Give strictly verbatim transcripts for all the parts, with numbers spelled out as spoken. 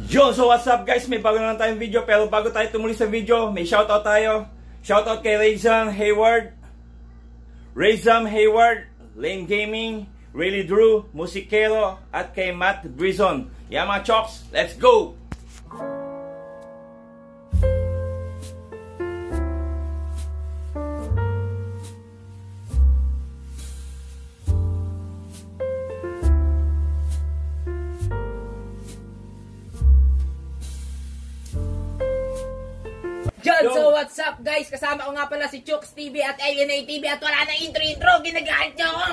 Yo, so what's up guys? May bago na lang tayong video, pero bago tayo tumuloy sa video, may shoutout tayo. Shoutout kay Rayzam Hayward, Rayzam Hayward, Lane Gaming, Really Drew, Musikero, at kay Matt Brizon. Yeah mga chocks, let's go! John, so what's up guys? Kasama ko nga pala si Chooks T V at A N A T V at wala na intro-intro, ginagalit nyo ako!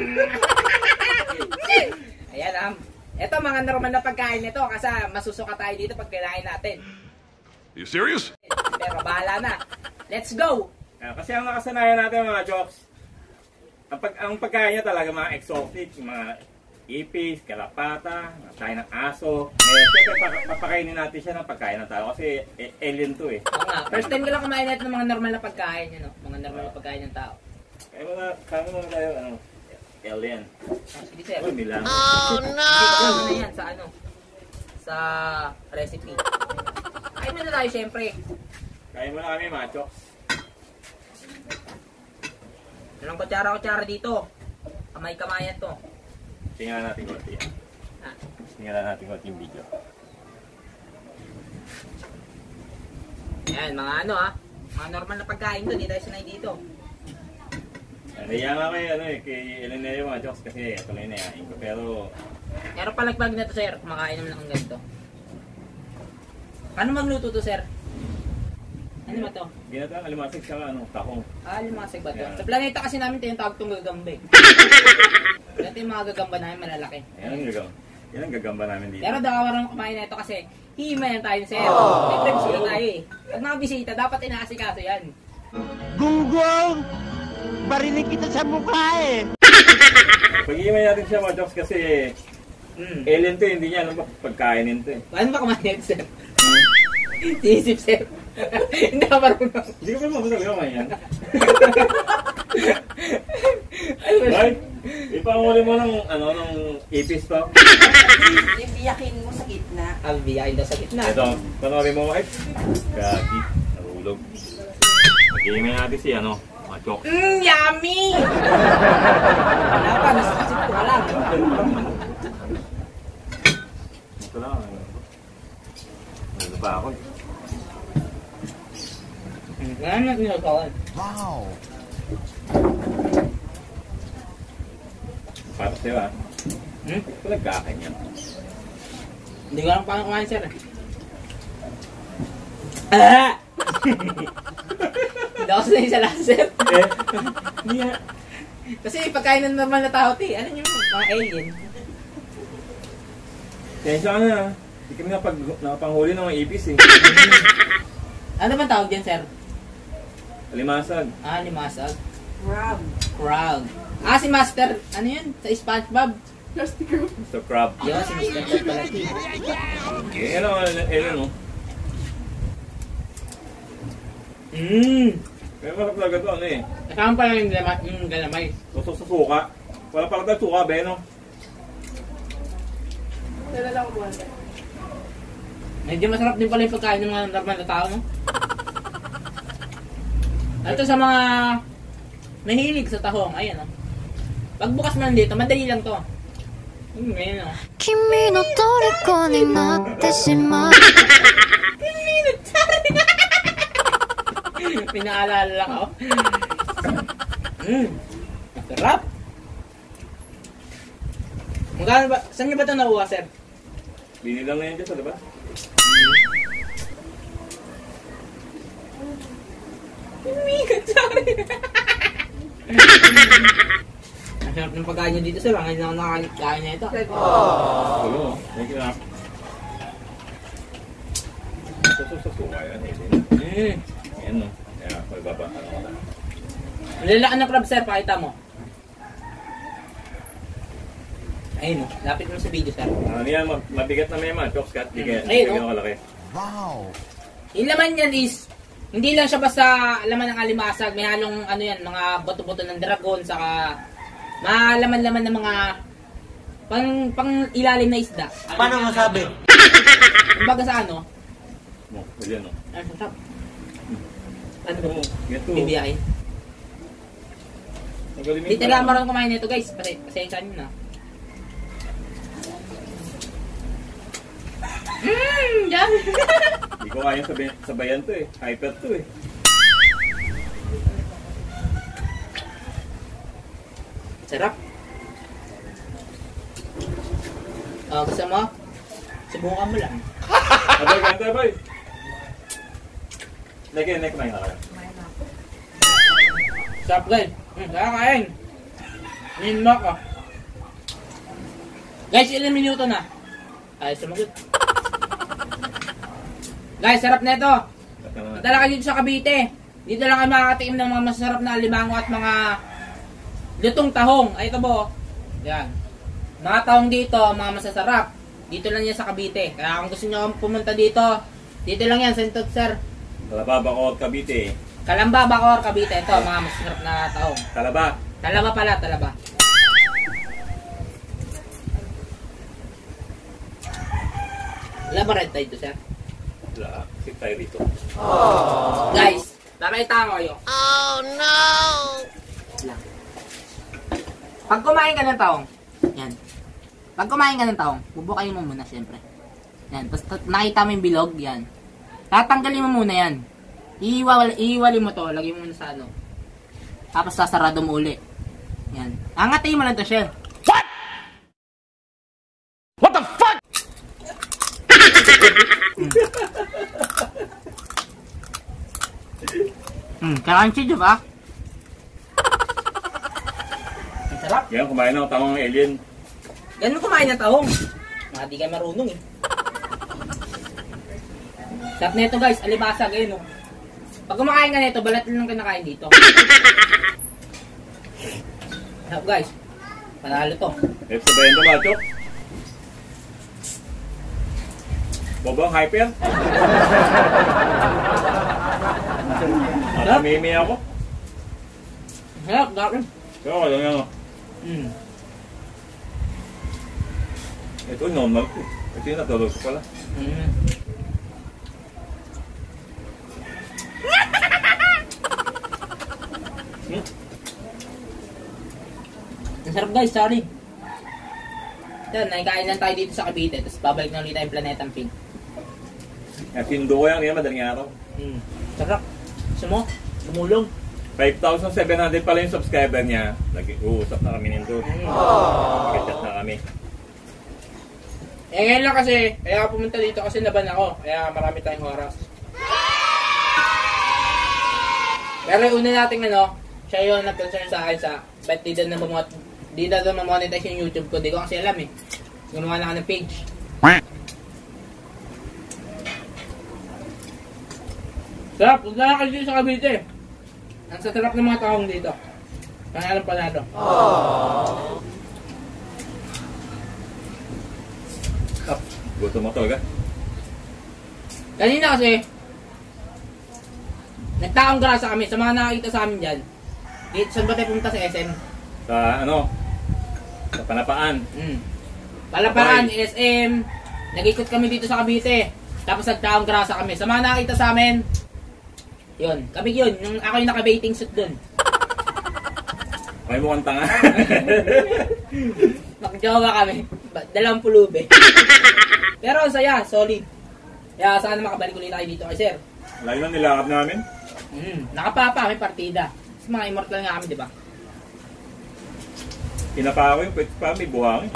Ayan um, ito mga normal na pagkain nito kasi masusuka tayo dito pag kinain natin. You serious? Pero bahala na. Let's go! Kasi ang nakasanayan natin mga chocks, ang, pag, ang pagkain niya talaga mga exotic, mga ipis, kalapata, tayo ng aso. Eh, siyempre papakainin natin siya ng pagkain ng tao kasi eh, alien to eh. Oo nga, first time ko lang kumain natin ng mga normal na pagkain, you know? Mga normal na pagkain ng tao. Kaya mo na, kaya mo na tayo, ano, alien. Ah, sige sir. Uy, Milan. Oh no! Sige, ano yan, sa ano? Sa recipe. Kain mo na tayo syempre. Kain mo na kami mga chocks. Walang kutsara-kutsara dito. Kamay-kamayan to. Tingnan natin konti yan. Ah. Tingnan natin konti yung video. Ayan, mga ano ha. Mga normal na pagkain to, di tayo sanay dito. Naiya nga kay, ano eh, kay Eleneo mga chocks kasi ito lang inayain ko. Pero, Pero palagbag na to sir, kumakain naman ng ganito. Paano magluto to sir? Ano ba to? ginata ang alimasig siya ano, takong. Ah, limasig ba to? Yeah. Sa planeta kasi namin ito yung tawag itong gagambe. Ito yung mga gagamba namin malalaki. Yan ang gagamba. Yan ang gagamba namin dito. Pero daw marunong kumain na ito kasi hihimayan tayo sir. May bisita tayo eh. Pag mga bisita, dapat inaasikaso yan. Gunggong! Barinig kita sa mukha eh! Pag-iimay natin siya mga chocks kasi Mm. alien to, hindi niya alam ba pagkainin to eh. Paano ba kumain sir? Sinisip sir. Hindi ka marunong. Hindi ko pa mabusag naman yan. Ano ba? Right? Ipanguli mo ng, ano, ng ipis to. Ibiyakin mo sa gitna. Ang biyakin daw sa gitna. Ito, panoorin mo, ay, gagi, nahulog. Pag-iimay natin si, ano, mga chocks. Mmm, yummy! Wala pa, nasa kasip ko lang. Ito lang, ano. Ano pa ako? Wala na tinagawan. Wow! Patas sa'yo ah. Hmm? Ito nagkakan yan. Hindi ko lang paano kumain sir. Ah! Hindi ako sanay sa lahat sir. Eh, hindi nga. Kasi pagkain ng normal na tao ti, ano yung mga alien? Kaya siya ano na. Hindi kami napag, napanghuli ng mga ipis eh. Ano ba tawag dyan sir? Alimasag. Ah, limasag. Crab. Crab. Ah, si Master, ano yun? Sa SpongeBob. So crab. Yun, si Mister Crab pala ti. Eh, ano, ano, ano. Mmm! Pero masarap talaga ito, ano eh. Kasama pala yung galamay. Yung galamay. Tusok sa suka. Wala pala tayo suka, be, no? Medyo masarap din pala yung pagkain ng mga normal na tao, no? Ito sa mga mahilig sa tahong, ayan, no? Pagbukas mo lang dito, madali lang to. Hmm, ngayon, no? 君の虜になってしまう Pinaalala lang ako. Mmm, masarap. Magkano ba? Saan niyo ba ito nakuha, sir? Binilang na yan dyan, di ba? Umigat sa akin. Ang sarap ng pagkain niyo dito, sir. Ngayon lang ako nakakain na ito. Tulo, no? May kinap. Tusok sa suka yan, eh. Mmm. Ayan, no? Kaya, magbaba, ano ka na. Malalakan na crab, sir. Pakita mo. Ayun, no? Lapit mo sa video, sir. Ano yan, ma- mabigat na may man, chocks cut, di kaya, Ayun, di kaya no? kalaki. Wow! Yung laman niyan is, hindi lang siya basta laman ng alimasag. May halong, ano yan, mga boto-boto ng dragon, saka malaman-laman ng mga pang, pang ilalim na isda. Paano masabi? Kumbaga sa ano? Mo, pwede no. Ay, sarap. Ano Oo, ito. bibiyahin? Hindi talaga marunong kumain nito guys. Pasi pasensya nyo na. Mmm! Diyan! Hindi ko kayang sabay, sabayan to eh. Hyper to eh. Sarap. Oh, gusto mo? Subukan mo lang. Abay, ganito abay. Lagi, neck kumain na kayo. Sarap guys. Hmm, kakain. Ninma ka. Guys, ilang minuto na? Ay, sumagot. Guys, sarap na ito. Dala kayo dito sa Cavite. Dito lang kayo makakatikim ng mga masarap na alimango at mga lutong tahong. Ay, ito po. Yan. Mga tahong dito, mga masasarap. Dito lang yan sa Cavite. Kaya kung gusto nyo pumunta dito, dito lang yan, Sentot Sir. Talaba, Bacoor, Cavite. Kalamba, Bacoor, Cavite. Ito, mga masarap na tahong. Talaba. Talaba pala, talaba. Wala ba red tide to, sir? Wala, sit tayo dito. Guys, nakita ko kayo. Oh no! Lang. Pag kumain ka ng taong, yan. Pag kumain ka ng taong, bubukayin mo muna siyempre. Yan, tapos nakita mo yung bilog, yan. Tatanggalin mo muna yan. Iiwali, iiwali mo to, lagay mo muna sa ano. Tapos sasarado mo uli. Yan. Angatin mo lang to, Shell. What? What the fuck? Hmm, crunchy, di ba? Ang sarap. Yan, kumain ng tamang alien. Ganun kumain ng tahong. Mga di kayo marunong eh. Sarap na ito guys, alibasa, ganyan o. Pag kumakain ka nito, balat lang kinakain dito. Sarap guys. Panalo to. Ito sabayan to, macho. Bobong, hyper. At mimi ako. Sarap, gawin. Pero ako lang yan o. Hmm. Ito normal ko. Ito yung natulog ko pala. Hmm. Hmm? Ang sarap guys, sorry. Ito, naikain lang tayo dito sa Cavite. Tapos babalik na ulit tayong Planetang Pink. Yan, sinundo ko yan. Yan, madaling araw. Hmm. Sarap. Gusto mo? Lumulong. five thousand seven hundred pala yung subscriber niya. Nag-uusap na kami nito. Hmm. Nag-chat na kami. Eh ngayon lang kasi, kaya ako pumunta dito kasi laban ako. Kaya marami tayong oras. Pero yung una nating ano, siya yung nag-concern sa akin sa ba't di daw na mamot di daw na mamonetize yung YouTube ko. Di ko kasi alam eh. Gumawa na ako ng page. Sarap, punta na kayo dito sa Cavite. Ang sasarap ng mga tahong dito. Kaya alam panalo. Ah, gusto mo talaga. Kanina kasi, nagtaong grasa kami sa mga nakakita sa amin dyan. Dito, saan ba tayo pumunta sa S M? Sa ano? Sa Panapaan. Hmm. Palaparan, S M, nag-ikot kami dito sa Cavite. Tapos nagtaong grasa kami. Sa mga nakakita sa amin, yun, kami yun. Yung ako yung naka-baiting suit dun. May mukhang tanga. Magjowa kami. Ba- Dalawang pulube. Pero ang saya, solid. Kaya sana makabalik ulit tayo dito kay sir. Lalo na nilakad namin. Hmm, nakapapa, may partida. Kasi mga immortal nga kami, di ba? Pinapa ko yung pwede pa, may buhangin.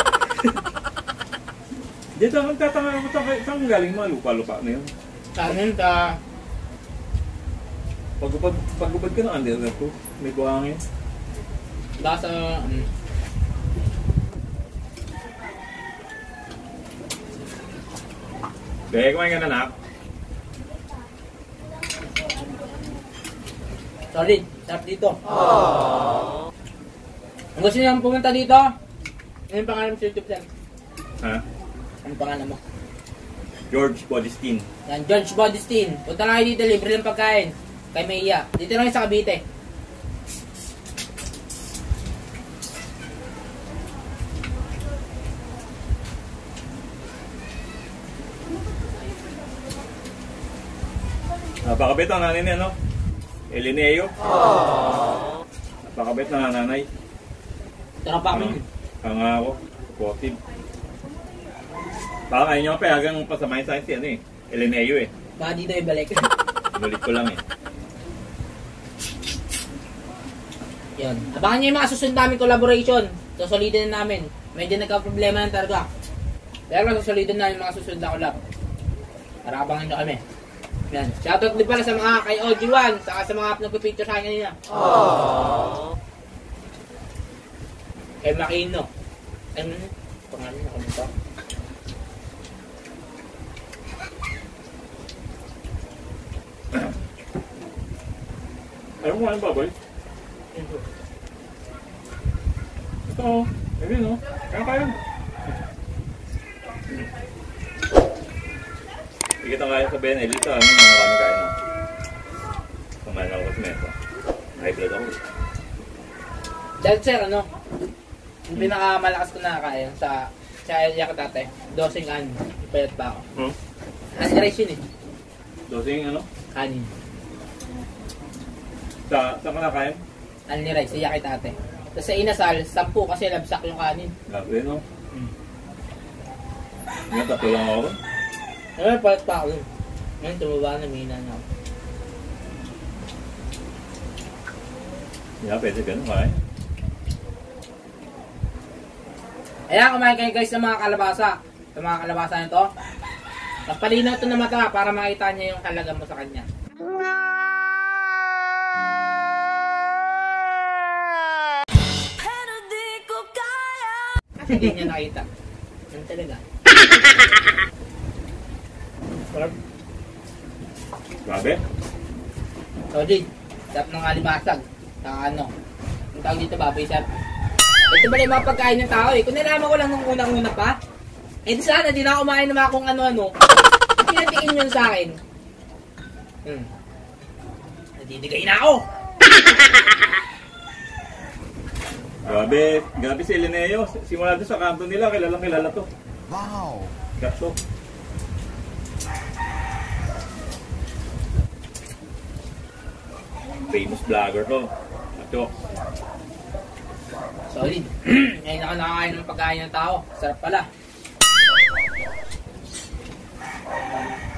Dito ang tatanga ako sa saan galing mga lupa-lupa na yun. Kanin ka. Pagupad, pagupad ka ng underwear ko, may buhangin. Baka sa... Um, Kaya kumain ka na nak. solid, sarap dito. Aww. Kung gusto niyo pumunta dito, ano yung pangalan mo sa YouTube channel? Ha? Ano pangalan mo? George Bodistin. Yan, George Bodistin. Punta lang kayo dito, libre lang pagkain. Kay Maya. Dito lang sa Cavite. Napakabait ang nanay niya, no? Elineo. Aww. Napakabait na nanay. Tara pa kami. Ang ako, supportive. Baka ngayon nyo payagang pasamahin sa akin si ano eh. Elineo eh. Baka dito ibalik. Inulit ko lang eh. Yun. Abangan nyo yung mga susunod namin collaboration. Susulitin na namin. Medyo nagka-problema ng talaga. Pero susulitin na yung mga susunod na collab. Para abangan nyo kami. Yan. Shoutout din pala sa mga kay O G one, saka sa mga nagpipicture sa akin kanina. Aww. Kay Makino. Ay, ano? Pangalan na kami ito. Ayaw mo nga yung baboy? Ito o. Ayun o. Kaya kaya. Hindi kita kaya sabihin, Elita, ano mga kami kaya na. Kumain ako kasi meto. High blood ako. Dahil sir, ano? Yung pinakamalakas ko nakakain sa sa area ko dati. Dosing an. Ipayat pa ako. Hmm? Unrice yun eh. Dosing ano? Kanin. Sa, saan ka nakain? Unrice, iya kay tate. Tapos sa inasal, sampu kasi labsak yung kanin. Grabe no? Hmm. Ngayon, tatlo lang ako. Ano, palit pa ako. Ngayon, tumaba na, may hina na ako. Yeah, pwede ganun kaya. Ayan, kumain kayo guys ng mga kalabasa. Sa mga kalabasa nito. Magpalinaw ito na mata para makita niya yung halaga mo sa kanya. Kasi hindi niya nakita. Yan talaga. Sarap. Grabe. Solid. Sarap ng alimasag. Saka ano. Ang tawag dito baboy sarap. Ito ba yung mga pagkain ng tao eh. Kung nalaman ko lang nung unang-una pa. Eh di sana, di na ako kumain ng mga kung ano-ano. Pinatikin yun sa akin. Hmm. Nadidigay na ako. Grabe. Grabe si Elineo. Simula doon sa kanto nila, kilalang kilala to. Wow. Gato. Famous vlogger to. Ato. Solid. Ngayon ako nakakain ng pagkain ng tao. Sarap pala.